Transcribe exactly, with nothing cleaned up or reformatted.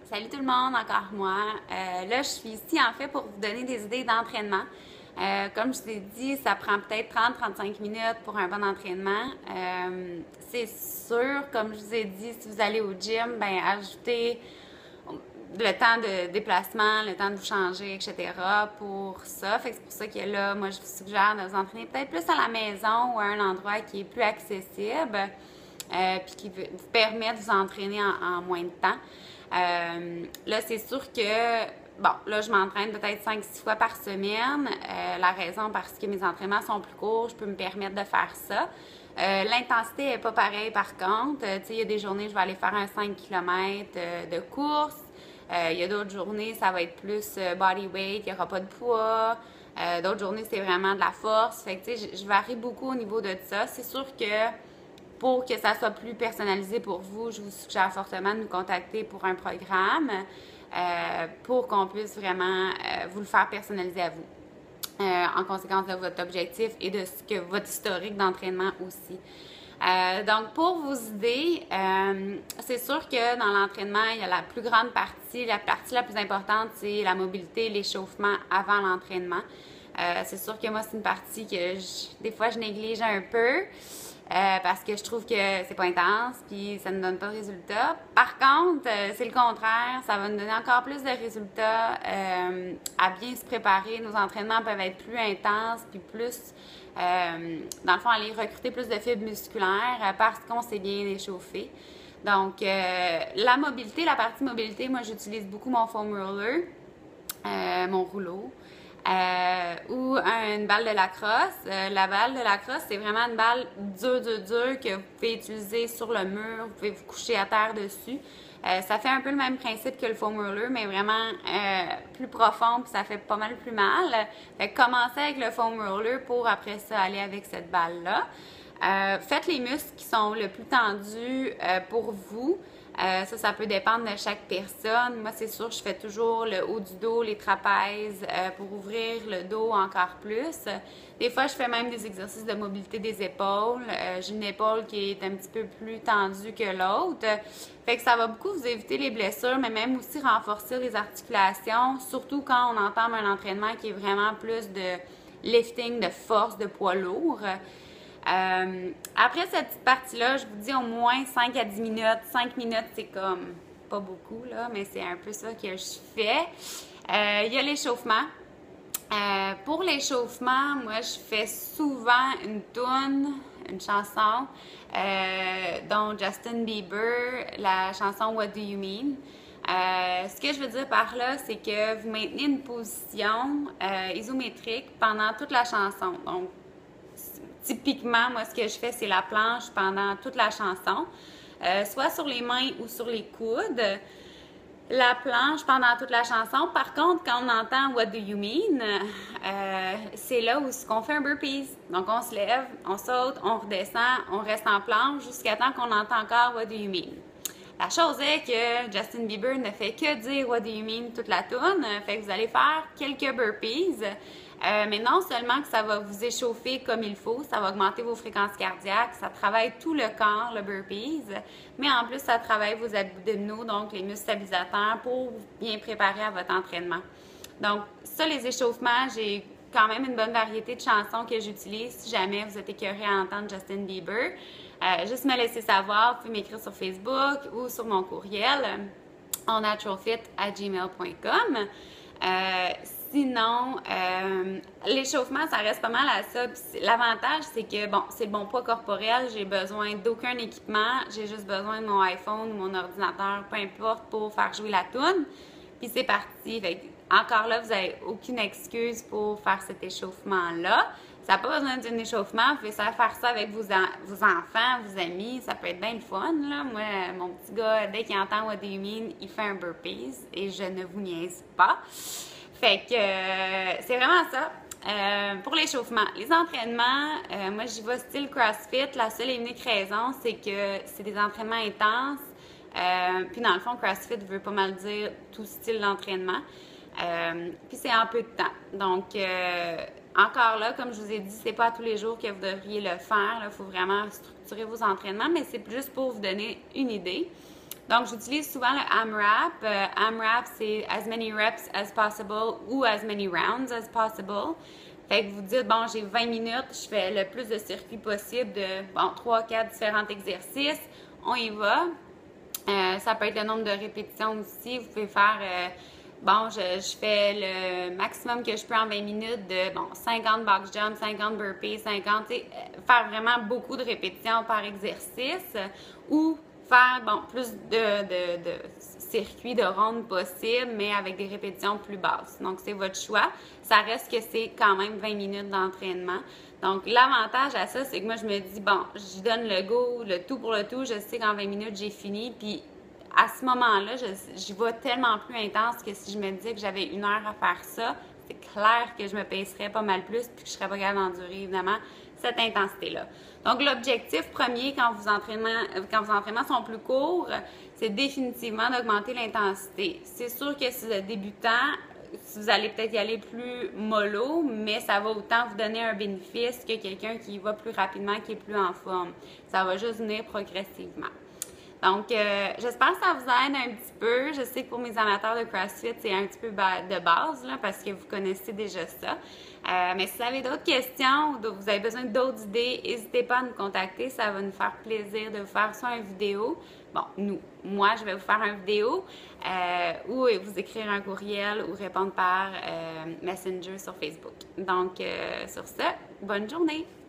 Salut tout le monde, encore moi. Euh, là, je suis ici en fait pour vous donner des idées d'entraînement. Euh, comme je vous ai dit, ça prend peut-être trente à trente-cinq minutes pour un bon entraînement. Euh, c'est sûr, comme je vous ai dit, si vous allez au gym, ben ajoutez le temps de déplacement, le temps de vous changer, et cetera pour ça. Fait que c'est pour ça que là, moi, je vous suggère de vous entraîner peut-être plus à la maison ou à un endroit qui est plus accessible, euh, puis qui vous permet de vous entraîner en, en moins de temps. Euh, là, c'est sûr que, bon, là, je m'entraîne peut-être cinq six fois par semaine. Euh, la raison, parce que mes entraînements sont plus courts, je peux me permettre de faire ça. Euh, L'intensité n'est pas pareille par contre. Euh, tu sais, il y a des journées, je vais aller faire un cinq kilomètres euh, de course. Euh, il y a d'autres journées, ça va être plus euh, body weight, il n'y aura pas de poids. Euh, d'autres journées, c'est vraiment de la force. Fait que, tu sais, je, je varie beaucoup au niveau de ça. C'est sûr que pour que ça soit plus personnalisé pour vous, je vous suggère fortement de nous contacter pour un programme euh, pour qu'on puisse vraiment euh, vous le faire personnaliser à vous. Euh, en conséquence de votre objectif et de ce que votre historique d'entraînement aussi. Euh, donc, pour vos idées, euh, c'est sûr que dans l'entraînement, il y a la plus grande partie, la partie la plus importante, c'est la mobilité, l'échauffement avant l'entraînement. Euh, c'est sûr que moi, c'est une partie que je, des fois, je néglige un peu. Euh, parce que je trouve que c'est pas intense puis ça ne donne pas de résultats. Par contre, euh, c'est le contraire, ça va nous donner encore plus de résultats euh, à bien se préparer. Nos entraînements peuvent être plus intenses puis plus, euh, dans le fond, aller recruter plus de fibres musculaires euh, parce qu'on s'est bien échauffé. Donc, euh, la mobilité, la partie mobilité, moi j'utilise beaucoup mon foam roller, euh, mon rouleau. Euh, ou une balle de lacrosse. Euh, la balle de lacrosse, c'est vraiment une balle dure, dure, dure que vous pouvez utiliser sur le mur, vous pouvez vous coucher à terre dessus. Euh, ça fait un peu le même principe que le foam roller, mais vraiment euh, plus profond, puis ça fait pas mal plus mal. Fait que commencez avec le foam roller pour après ça aller avec cette balle-là. Euh, faites les muscles qui sont le plus tendus euh, pour vous. Euh, ça, ça peut dépendre de chaque personne. Moi, c'est sûr, je fais toujours le haut du dos, les trapèzes euh, pour ouvrir le dos encore plus. Des fois, je fais même des exercices de mobilité des épaules. Euh, j'ai une épaule qui est un petit peu plus tendue que l'autre. Fait que ça va beaucoup vous éviter les blessures, mais même aussi renforcer les articulations, surtout quand on entame un entraînement qui est vraiment plus de lifting, de force, de poids lourd. Euh, après cette petite partie-là, je vous dis au moins cinq à dix minutes. cinq minutes, c'est comme pas beaucoup, là, mais c'est un peu ça que je fais. Euh, il y a l'échauffement. Euh, pour l'échauffement, moi, je fais souvent une toune, une chanson, euh, dont Justin Bieber, la chanson What Do You Mean? Euh, ce que je veux dire par là, c'est que vous maintenez une position euh, isométrique pendant toute la chanson. Donc, typiquement, moi, ce que je fais, c'est la planche pendant toute la chanson, euh, soit sur les mains ou sur les coudes. La planche pendant toute la chanson. Par contre, quand on entend What do you mean, euh, c'est là où on fait un burpees. Donc, on se lève, on saute, on redescend, on reste en planche jusqu'à temps qu'on entend encore What do you mean. La chose est que Justin Bieber ne fait que dire What do you mean toute la toune. Fait que vous allez faire quelques burpees. Euh, mais non seulement que ça va vous échauffer comme il faut, ça va augmenter vos fréquences cardiaques, ça travaille tout le corps, le burpees, mais en plus, ça travaille vos abdominaux, donc les muscles stabilisateurs pour vous bien préparer à votre entraînement. Donc, ça, les échauffements, j'ai quand même une bonne variété de chansons que j'utilise si jamais vous êtes écœuré à entendre Justin Bieber. Euh, juste me laisser savoir, vous pouvez m'écrire sur Facebook ou sur mon courriel all natural fit at gmail point com. Euh, Sinon, euh, l'échauffement, ça reste pas mal à ça. L'avantage, c'est que, bon, c'est le bon poids corporel. J'ai besoin d'aucun équipement. J'ai juste besoin de mon iPhone ou mon ordinateur, peu importe, pour faire jouer la toune. Puis c'est parti. Fait que, encore là, vous n'avez aucune excuse pour faire cet échauffement-là. Ça n'a pas besoin d'un échauffement. Vous pouvez faire ça avec vos, en vos enfants, vos amis. Ça peut être bien le fun, là. Moi, mon petit gars, dès qu'il entend What do you mean, il fait un burpees. Et je ne vous niaise pas. Fait que euh, c'est vraiment ça. Euh, pour l'échauffement, les entraînements, euh, moi j'y vais style CrossFit. La seule et unique raison, c'est que c'est des entraînements intenses. Euh, puis dans le fond, CrossFit veut pas mal dire tout style d'entraînement. Euh, puis c'est en peu de temps. Donc, euh, encore là, comme je vous ai dit, c'est pas à tous les jours que vous devriez le faire. Il faut vraiment structurer vos entraînements, mais c'est juste pour vous donner une idée. Donc, j'utilise souvent le AMRAP. Euh, AMRAP, c'est as many reps as possible ou as many rounds as possible. Fait que vous dites, bon, j'ai vingt minutes, je fais le plus de circuits possible de, bon, trois quatre différents exercices. On y va. Euh, ça peut être le nombre de répétitions aussi. Vous pouvez faire, euh, bon, je, je fais le maximum que je peux en vingt minutes de, bon, cinquante box jumps, cinquante burpees, cinquante, euh, faire vraiment beaucoup de répétitions par exercice ou faire, bon, plus de, de, de circuits de rondes possibles, mais avec des répétitions plus basses. Donc, c'est votre choix. Ça reste que c'est quand même vingt minutes d'entraînement. Donc, l'avantage à ça, c'est que moi, je me dis, bon, je donne le go, le tout pour le tout. Je sais qu'en vingt minutes, j'ai fini. Puis, à ce moment-là, j'y vais tellement plus intense que si je me disais que j'avais une heure à faire ça, c'est clair que je me pèserais pas mal plus puis que je serais pas capable d'endurer, évidemment, cette intensité-là. Donc, l'objectif premier quand vos entraînements, quand vos entraînements sont plus courts, c'est définitivement d'augmenter l'intensité. C'est sûr que si vous êtes débutant, vous allez peut-être y aller plus mollo, mais ça va autant vous donner un bénéfice que quelqu'un qui y va plus rapidement, qui est plus en forme. Ça va juste venir progressivement. Donc, euh, j'espère que ça vous aide un petit peu. Je sais que pour mes amateurs de CrossFit, c'est un petit peu de base, là, parce que vous connaissez déjà ça. Euh, mais si vous avez d'autres questions ou vous avez besoin d'autres idées, n'hésitez pas à nous contacter. Ça va nous faire plaisir de vous faire ça en vidéo. Bon, nous, moi, je vais vous faire une vidéo euh, ou vous écrire un courriel ou répondre par euh, Messenger sur Facebook. Donc, euh, sur ce, bonne journée!